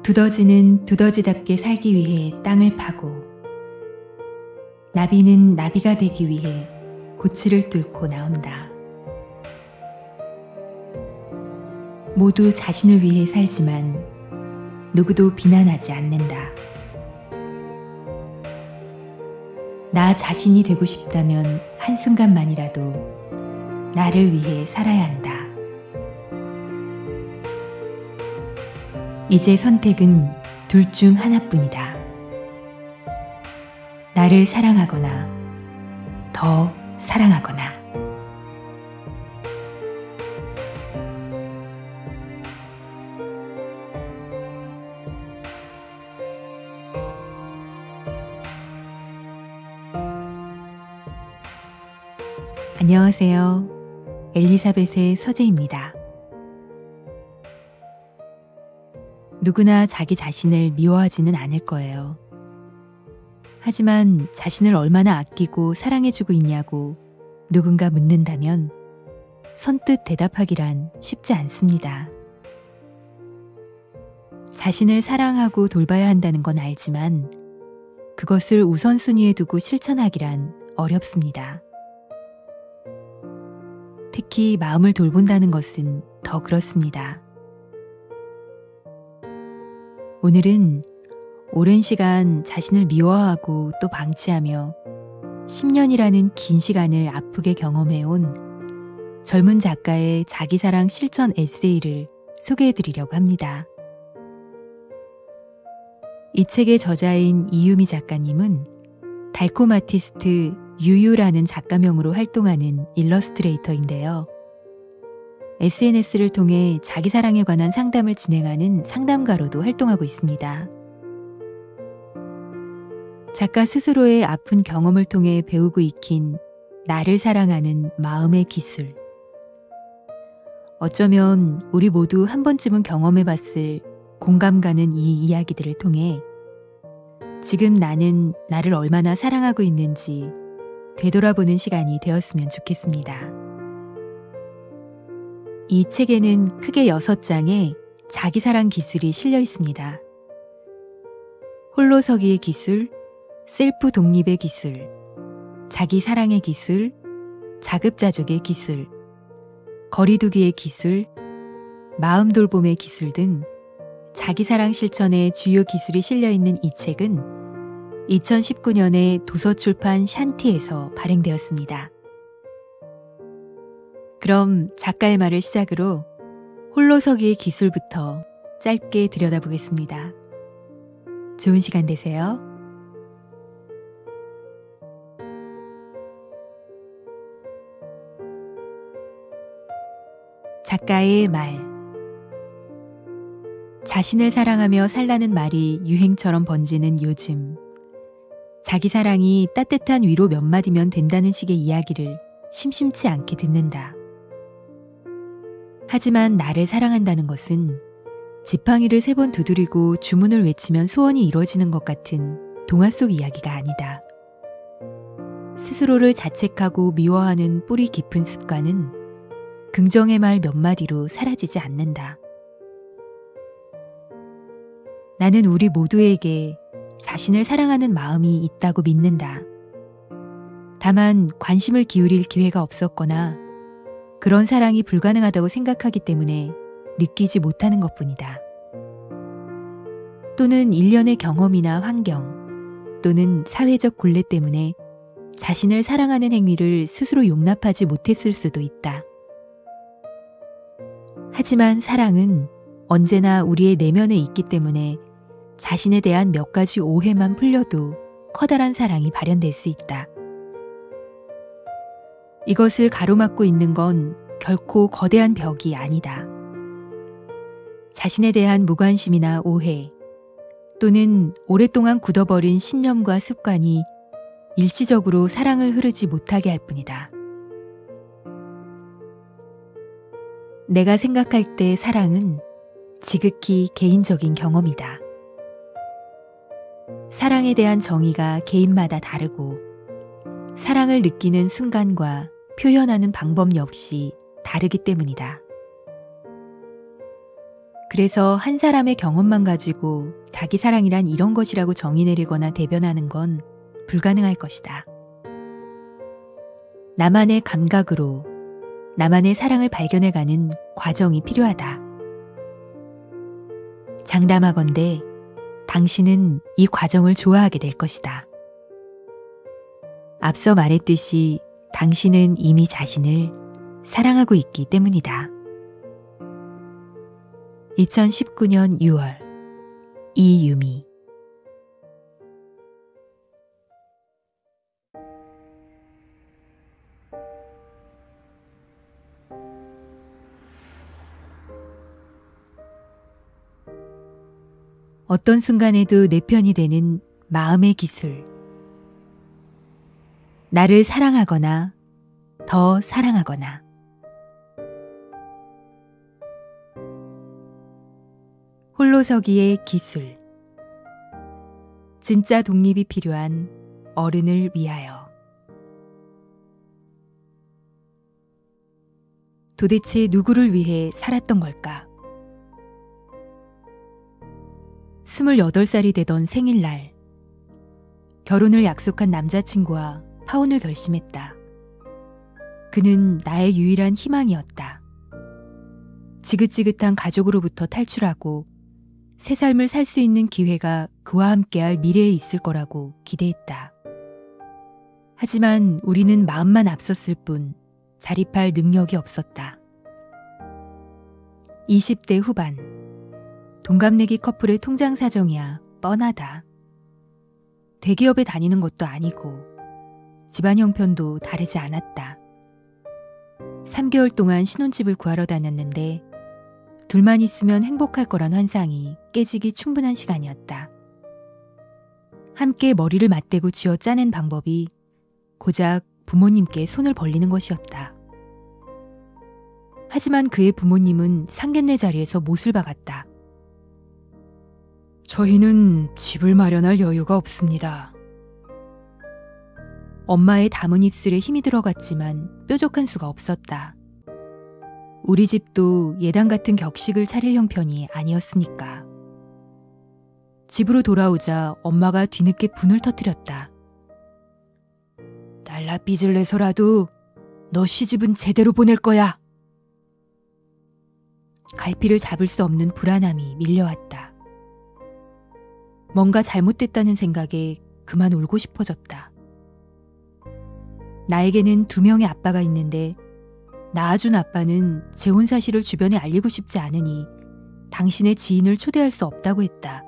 두더지는 두더지답게 살기 위해 땅을 파고, 나비는 나비가 되기 위해 고치를 뚫고 나온다. 모두 자신을 위해 살지만 누구도 비난하지 않는다. 나 자신이 되고 싶다면 한순간만이라도 나를 위해 살아야 한다. 이제 선택은 둘 중 하나뿐이다. 나를 사랑하거나 더 사랑하거나. 안녕하세요. 엘리사벳의 서재입니다. 누구나 자기 자신을 미워하지는 않을 거예요. 하지만 자신을 얼마나 아끼고 사랑해주고 있냐고 누군가 묻는다면 선뜻 대답하기란 쉽지 않습니다. 자신을 사랑하고 돌봐야 한다는 건 알지만 그것을 우선순위에 두고 실천하기란 어렵습니다. 특히 마음을 돌본다는 것은 더 그렇습니다. 오늘은 오랜 시간 자신을 미워하고 또 방치하며 10년이라는 긴 시간을 아프게 경험해온 젊은 작가의 자기사랑 실천 에세이를 소개해드리려고 합니다. 이 책의 저자인 이유미 작가님은 달콤 아티스트 유유라는 작가명으로 활동하는 일러스트레이터인데요. SNS를 통해 자기사랑에 관한 상담을 진행하는 상담가로도 활동하고 있습니다. 작가 스스로의 아픈 경험을 통해 배우고 익힌 나를 사랑하는 마음의 기술. 어쩌면 우리 모두 한 번쯤은 경험해봤을 공감 가는 이 이야기들을 통해 지금 나는 나를 얼마나 사랑하고 있는지 되돌아보는 시간이 되었으면 좋겠습니다. 이 책에는 크게 6장의 자기사랑 기술이 실려 있습니다. 홀로서기의 기술, 셀프 독립의 기술, 자기사랑의 기술, 자급자족의 기술, 거리두기의 기술, 마음 돌봄의 기술 등 자기사랑 실천의 주요 기술이 실려 있는 이 책은 2019년에 도서출판 샨티에서 발행되었습니다. 그럼 작가의 말을 시작으로 홀로서기의 기술부터 짧게 들여다보겠습니다. 좋은 시간 되세요. 작가의 말. 자신을 사랑하며 살라는 말이 유행처럼 번지는 요즘, 자기 사랑이 따뜻한 위로 몇 마디면 된다는 식의 이야기를 심심치 않게 듣는다. 하지만 나를 사랑한다는 것은 지팡이를 3번 두드리고 주문을 외치면 소원이 이루어지는 것 같은 동화 속 이야기가 아니다. 스스로를 자책하고 미워하는 뿌리 깊은 습관은 긍정의 말 몇 마디로 사라지지 않는다. 나는 우리 모두에게 자신을 사랑하는 마음이 있다고 믿는다. 다만 관심을 기울일 기회가 없었거나 그런 사랑이 불가능하다고 생각하기 때문에 느끼지 못하는 것뿐이다. 또는 일련의 경험이나 환경 또는 사회적 굴레 때문에 자신을 사랑하는 행위를 스스로 용납하지 못했을 수도 있다. 하지만 사랑은 언제나 우리의 내면에 있기 때문에 자신에 대한 몇 가지 오해만 풀려도 커다란 사랑이 발현될 수 있다. 이것을 가로막고 있는 건 결코 거대한 벽이 아니다. 자신에 대한 무관심이나 오해 또는 오랫동안 굳어버린 신념과 습관이 일시적으로 사랑을 흐르지 못하게 할 뿐이다. 내가 생각할 때 사랑은 지극히 개인적인 경험이다. 사랑에 대한 정의가 개인마다 다르고 사랑을 느끼는 순간과 표현하는 방법 역시 다르기 때문이다. 그래서 한 사람의 경험만 가지고 자기 사랑이란 이런 것이라고 정의 내리거나 대변하는 건 불가능할 것이다. 나만의 감각으로 나만의 사랑을 발견해가는 과정이 필요하다. 장담하건대 당신은 이 과정을 좋아하게 될 것이다. 앞서 말했듯이 당신은 이미 자신을 사랑하고 있기 때문이다. 2019년 6월 이유미. 어떤 순간에도 내 편이 되는 마음의 기술. 나를 사랑하거나 더 사랑하거나. 홀로서기의 기술. 진짜 독립이 필요한 어른을 위하여. 도대체 누구를 위해 살았던 걸까? 28살이 되던 생일날, 결혼을 약속한 남자친구와 파혼을 결심했다. 그는 나의 유일한 희망이었다. 지긋지긋한 가족으로부터 탈출하고 새 삶을 살 수 있는 기회가 그와 함께할 미래에 있을 거라고 기대했다. 하지만 우리는 마음만 앞섰을 뿐 자립할 능력이 없었다. 20대 후반, 동갑내기 커플의 통장 사정이야 뻔하다. 대기업에 다니는 것도 아니고 집안 형편도 다르지 않았다. 3개월 동안 신혼집을 구하러 다녔는데 둘만 있으면 행복할 거란 환상이 깨지기 충분한 시간이었다. 함께 머리를 맞대고 쥐어 짜낸 방법이 고작 부모님께 손을 벌리는 것이었다. 하지만 그의 부모님은 상견례 자리에서 못을 박았다. 저희는 집을 마련할 여유가 없습니다. 엄마의 담은 입술에 힘이 들어갔지만 뾰족한 수가 없었다. 우리 집도 예당 같은 격식을 차릴 형편이 아니었으니까. 집으로 돌아오자 엄마가 뒤늦게 분을 터뜨렸다. 날라 삐질 내서라도 너 시집은 제대로 보낼 거야. 갈피를 잡을 수 없는 불안함이 밀려왔다. 뭔가 잘못됐다는 생각에 그만 울고 싶어졌다. 나에게는 2명의 아빠가 있는데 낳아준 아빠는 재혼 사실을 주변에 알리고 싶지 않으니 당신의 지인을 초대할 수 없다고 했다.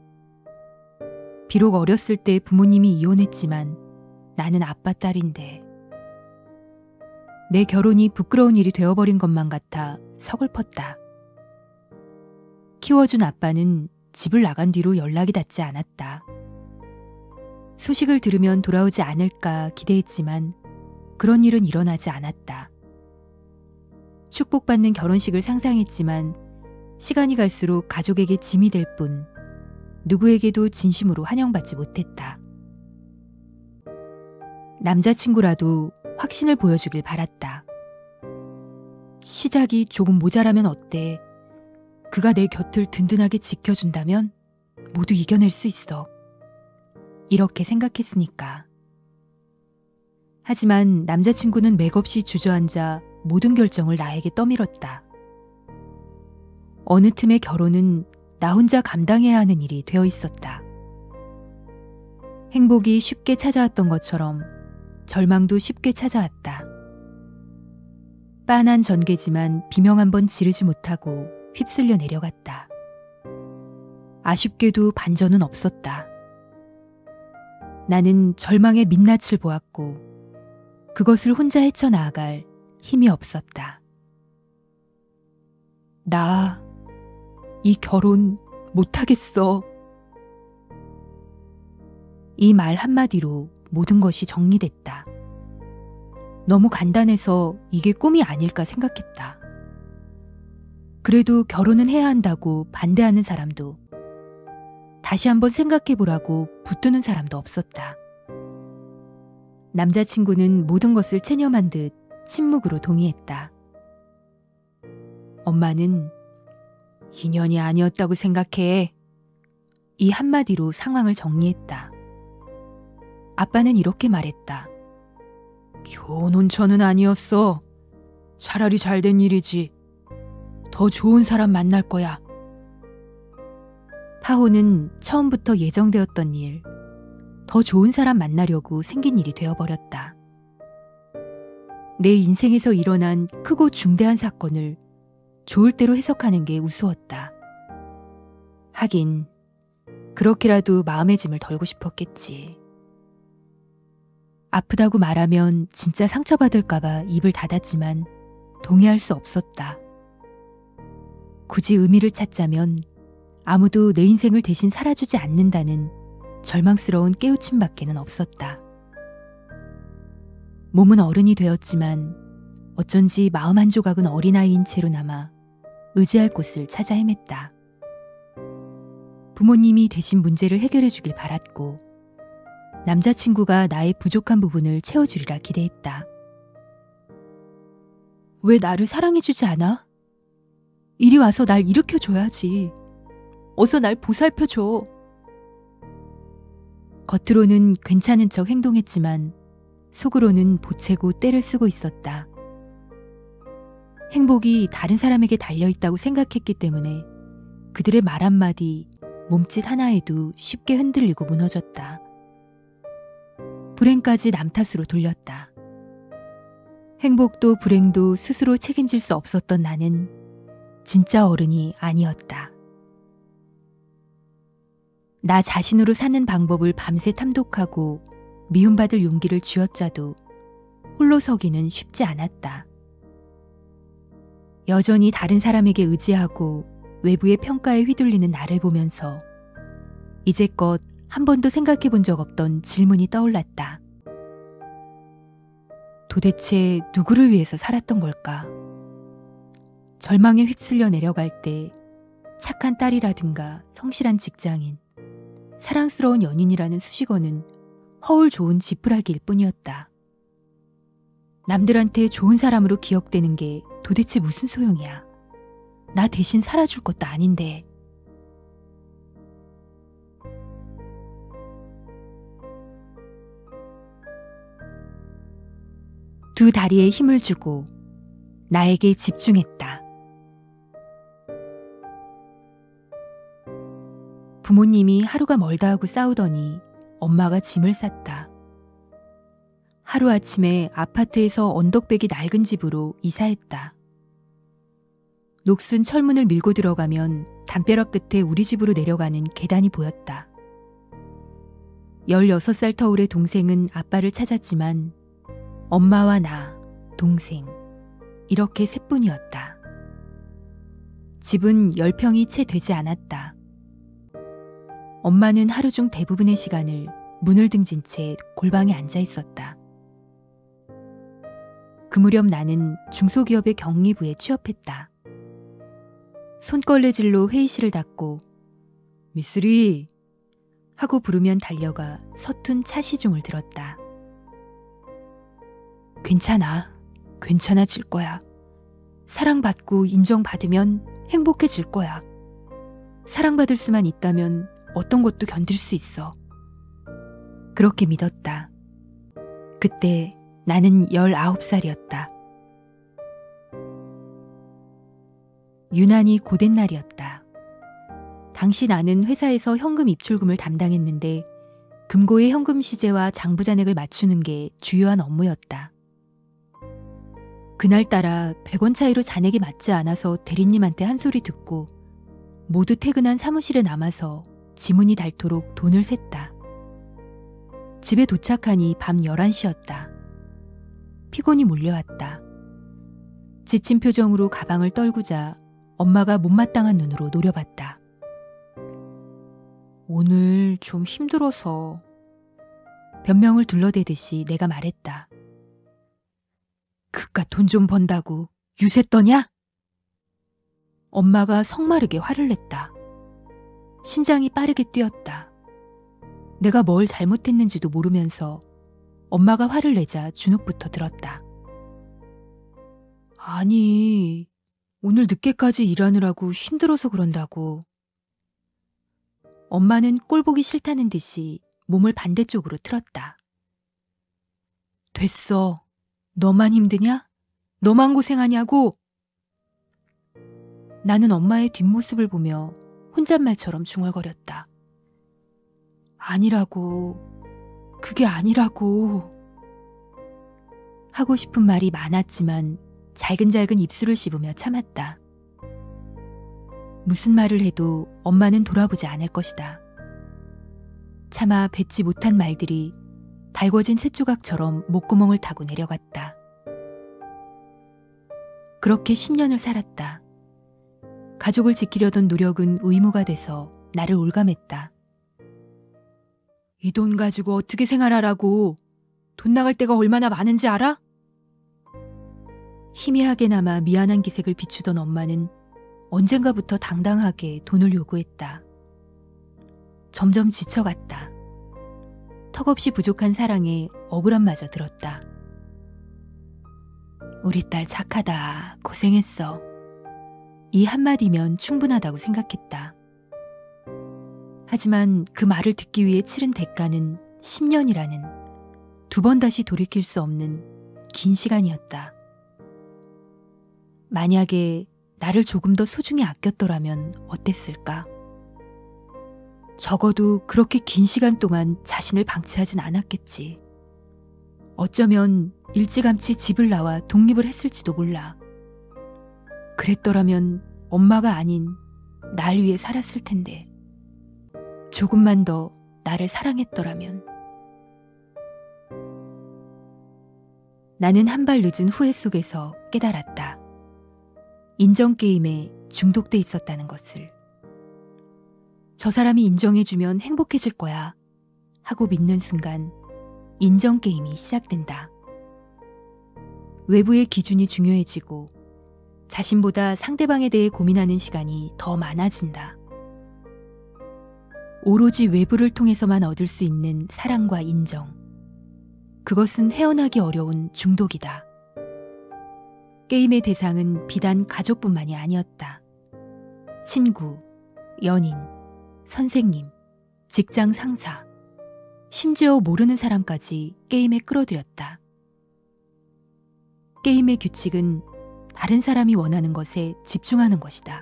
비록 어렸을 때 부모님이 이혼했지만 나는 아빠 딸인데 내 결혼이 부끄러운 일이 되어버린 것만 같아 서글펐다. 키워준 아빠는 집을 나간 뒤로 연락이 닿지 않았다. 소식을 들으면 돌아오지 않을까 기대했지만 그런 일은 일어나지 않았다. 축복받는 결혼식을 상상했지만 시간이 갈수록 가족에게 짐이 될 뿐 누구에게도 진심으로 환영받지 못했다. 남자친구라도 확신을 보여주길 바랐다. 시작이 조금 모자라면 어때? 그가 내 곁을 든든하게 지켜준다면 모두 이겨낼 수 있어. 이렇게 생각했으니까. 하지만 남자친구는 맥없이 주저앉아 모든 결정을 나에게 떠밀었다. 어느 틈에 결혼은 나 혼자 감당해야 하는 일이 되어 있었다. 행복이 쉽게 찾아왔던 것처럼 절망도 쉽게 찾아왔다. 빤한 전개지만 비명 한 번 지르지 못하고 휩쓸려 내려갔다. 아쉽게도 반전은 없었다. 나는 절망의 민낯을 보았고 그것을 혼자 헤쳐나아갈 힘이 없었다. 나 이 결혼 못하겠어. 이 말 한마디로 모든 것이 정리됐다. 너무 간단해서 이게 꿈이 아닐까 생각했다. 그래도 결혼은 해야 한다고 반대하는 사람도, 다시 한번 생각해보라고 붙드는 사람도 없었다. 남자친구는 모든 것을 체념한 듯 침묵으로 동의했다. 엄마는 인연이 아니었다고 생각해. 이 한마디로 상황을 정리했다. 아빠는 이렇게 말했다. 좋은 온천은 아니었어. 차라리 잘된 일이지. 더 좋은 사람 만날 거야. 파호는 처음부터 예정되었던 일, 더 좋은 사람 만나려고 생긴 일이 되어버렸다. 내 인생에서 일어난 크고 중대한 사건을 좋을 대로 해석하는 게 우스웠다. 하긴 그렇게라도 마음의 짐을 덜고 싶었겠지. 아프다고 말하면 진짜 상처받을까봐 입을 닫았지만 동의할 수 없었다. 굳이 의미를 찾자면 아무도 내 인생을 대신 살아주지 않는다는 절망스러운 깨우침밖에는 없었다. 몸은 어른이 되었지만 어쩐지 마음 한 조각은 어린아이인 채로 남아 의지할 곳을 찾아 헤맸다. 부모님이 대신 문제를 해결해 주길 바랐고 남자친구가 나의 부족한 부분을 채워주리라 기대했다. 왜 나를 사랑해주지 않아? 이리 와서 날 일으켜줘야지. 어서 날 보살펴줘. 겉으로는 괜찮은 척 행동했지만 속으로는 보채고 떼를 쓰고 있었다. 행복이 다른 사람에게 달려있다고 생각했기 때문에 그들의 말 한마디, 몸짓 하나에도 쉽게 흔들리고 무너졌다. 불행까지 남 탓으로 돌렸다. 행복도 불행도 스스로 책임질 수 없었던 나는 진짜 어른이 아니었다. 나 자신으로 사는 방법을 밤새 탐독하고 미움받을 용기를 쥐어짜도 홀로 서기는 쉽지 않았다. 여전히 다른 사람에게 의지하고 외부의 평가에 휘둘리는 나를 보면서 이제껏 한 번도 생각해 본 적 없던 질문이 떠올랐다. 도대체 누구를 위해서 살았던 걸까? 절망에 휩쓸려 내려갈 때 착한 딸이라든가 성실한 직장인, 사랑스러운 연인이라는 수식어는 허울 좋은 지푸라기일 뿐이었다. 남들한테 좋은 사람으로 기억되는 게 도대체 무슨 소용이야. 나 대신 살아줄 것도 아닌데. 두 다리에 힘을 주고 나에게 집중했다. 부모님이 하루가 멀다 하고 싸우더니 엄마가 짐을 쌌다. 하루아침에 아파트에서 언덕배기 낡은 집으로 이사했다. 녹슨 철문을 밀고 들어가면 담벼락 끝에 우리 집으로 내려가는 계단이 보였다. 16살 터울의 동생은 아빠를 찾았지만 엄마와 나, 동생, 이렇게 셋뿐이었다. 집은 10평이 채 되지 않았다. 엄마는 하루 중 대부분의 시간을 문을 등진 채 골방에 앉아 있었다. 그 무렵 나는 중소기업의 경리부에 취업했다. 손걸레질로 회의실을 닫고 미쓰리 하고 부르면 달려가 서툰 차 시중을 들었다. 괜찮아질 거야. 사랑받고 인정받으면 행복해질 거야. 사랑받을 수만 있다면 어떤 것도 견딜 수 있어. 그렇게 믿었다. 그때 나는 19살이었다. 유난히 고된 날이었다. 당시 나는 회사에서 현금 입출금을 담당했는데 금고의 현금 시제와 장부 잔액을 맞추는 게 주요한 업무였다. 그날따라 100원 차이로 잔액이 맞지 않아서 대리님한테 한 소리 듣고 모두 퇴근한 사무실에 남아서 지문이 닳도록 돈을 셌다. 집에 도착하니 밤 11시였다. 피곤이 몰려왔다. 지친 표정으로 가방을 떨구자 엄마가 못마땅한 눈으로 노려봤다. 오늘 좀 힘들어서. 변명을 둘러대듯이 내가 말했다. 그깟 돈 좀 번다고 유세 떠냐? 엄마가 성마르게 화를 냈다. 심장이 빠르게 뛰었다. 내가 뭘 잘못했는지도 모르면서 엄마가 화를 내자 주눅부터 들었다. 아니, 오늘 늦게까지 일하느라고 힘들어서 그런다고. 엄마는 꼴 보기 싫다는 듯이 몸을 반대쪽으로 틀었다. 됐어. 너만 힘드냐? 너만 고생하냐고? 나는 엄마의 뒷모습을 보며 혼잣말처럼 중얼거렸다. 아니라고. 그게 아니라고. 하고 싶은 말이 많았지만 잘근잘근 입술을 씹으며 참았다. 무슨 말을 해도 엄마는 돌아보지 않을 것이다. 차마 뱉지 못한 말들이 달궈진 쇳조각처럼 목구멍을 타고 내려갔다. 그렇게 10년을 살았다. 가족을 지키려던 노력은 의무가 돼서 나를 올감했다. 이 돈 가지고 어떻게 생활하라고. 돈 나갈 데가 얼마나 많은지 알아? 희미하게나마 미안한 기색을 비추던 엄마는 언젠가부터 당당하게 돈을 요구했다. 점점 지쳐갔다. 턱없이 부족한 사랑에 억울함마저 들었다. 우리 딸 착하다. 고생했어. 이 한마디면 충분하다고 생각했다. 하지만 그 말을 듣기 위해 치른 대가는 10년이라는 두 번 다시 돌이킬 수 없는 긴 시간이었다. 만약에 나를 조금 더 소중히 아꼈더라면 어땠을까? 적어도 그렇게 긴 시간 동안 자신을 방치하진 않았겠지. 어쩌면 일찌감치 집을 나와 독립을 했을지도 몰라. 그랬더라면 엄마가 아닌 날 위해 살았을 텐데. 조금만 더 나를 사랑했더라면. 나는 한 발 늦은 후회 속에서 깨달았다. 인정게임에 중독돼 있었다는 것을. 저 사람이 인정해주면 행복해질 거야 하고 믿는 순간 인정게임이 시작된다. 외부의 기준이 중요해지고 자신보다 상대방에 대해 고민하는 시간이 더 많아진다. 오로지 외부를 통해서만 얻을 수 있는 사랑과 인정. 그것은 헤어나기 어려운 중독이다. 게임의 대상은 비단 가족뿐만이 아니었다. 친구, 연인, 선생님, 직장 상사, 심지어 모르는 사람까지 게임에 끌어들였다. 게임의 규칙은 다른 사람이 원하는 것에 집중하는 것이다.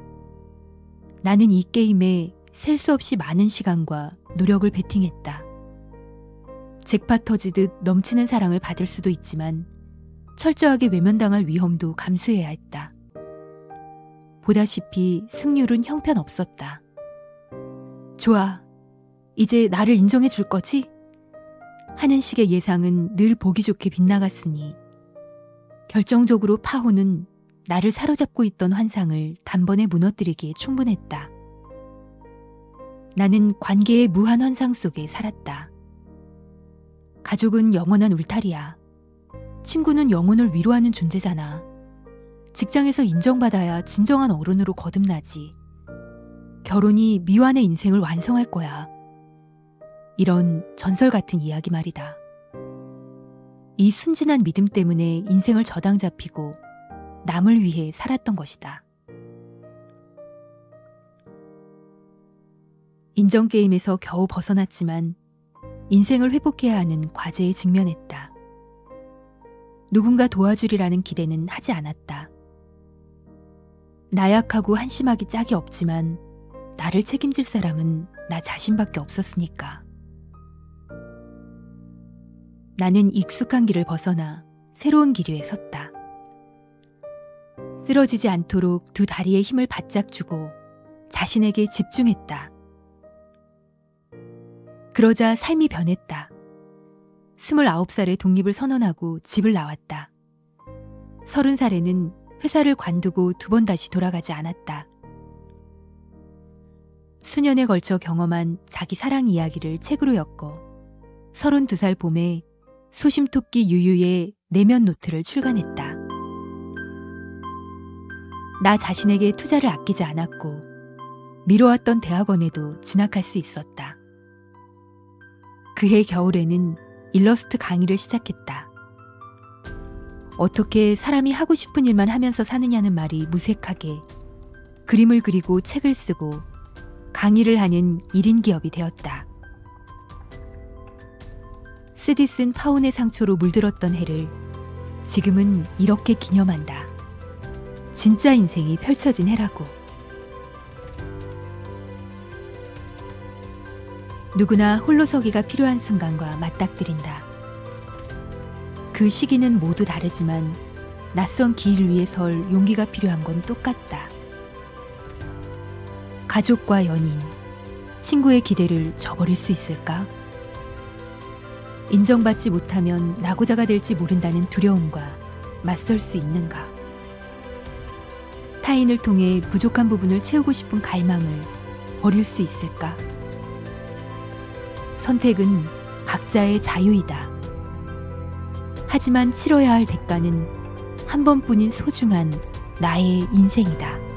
나는 이 게임에 셀 수 없이 많은 시간과 노력을 베팅했다. 잭팟 터지듯 넘치는 사랑을 받을 수도 있지만 철저하게 외면당할 위험도 감수해야 했다. 보다시피 승률은 형편없었다. 좋아, 이제 나를 인정해 줄 거지? 하는 식의 예상은 늘 보기 좋게 빗나갔으니 결정적으로 파호는 나를 사로잡고 있던 환상을 단번에 무너뜨리기에 충분했다. 나는 관계의 무한 환상 속에 살았다. 가족은 영원한 울타리야. 친구는 영혼을 위로하는 존재잖아. 직장에서 인정받아야 진정한 어른으로 거듭나지. 결혼이 미완의 인생을 완성할 거야. 이런 전설 같은 이야기 말이다. 이 순진한 믿음 때문에 인생을 저당 잡히고 남을 위해 살았던 것이다. 인정게임에서 겨우 벗어났지만 인생을 회복해야 하는 과제에 직면했다. 누군가 도와주리라는 기대는 하지 않았다. 나약하고 한심하기 짝이 없지만 나를 책임질 사람은 나 자신밖에 없었으니까. 나는 익숙한 길을 벗어나 새로운 길 위에 섰다. 쓰러지지 않도록 두 다리에 힘을 바짝 주고 자신에게 집중했다. 그러자 삶이 변했다. 29살에 독립을 선언하고 집을 나왔다. 30살에는 회사를 관두고 두 번 다시 돌아가지 않았다. 수년에 걸쳐 경험한 자기 사랑 이야기를 책으로 엮어 32살 봄에 소심토끼 유유의 내면 노트를 출간했다. 나 자신에게 투자를 아끼지 않았고 미뤄왔던 대학원에도 진학할 수 있었다. 그해 겨울에는 일러스트 강의를 시작했다. 어떻게 사람이 하고 싶은 일만 하면서 사느냐는 말이 무색하게 그림을 그리고 책을 쓰고 강의를 하는 1인 기업이 되었다. 쓰디쓴 파혼의 상처로 물들었던 해를 지금은 이렇게 기념한다. 진짜 인생이 펼쳐진 해라고. 누구나 홀로서기가 필요한 순간과 맞닥뜨린다. 그 시기는 모두 다르지만 낯선 길 위에 설 용기가 필요한 건 똑같다. 가족과 연인, 친구의 기대를 저버릴 수 있을까? 인정받지 못하면 낙오자가 될지 모른다는 두려움과 맞설 수 있는가? 타인을 통해 부족한 부분을 채우고 싶은 갈망을 버릴 수 있을까? 선택은 각자의 자유이다. 하지만 치러야 할 대가는 한 번뿐인 소중한 나의 인생이다.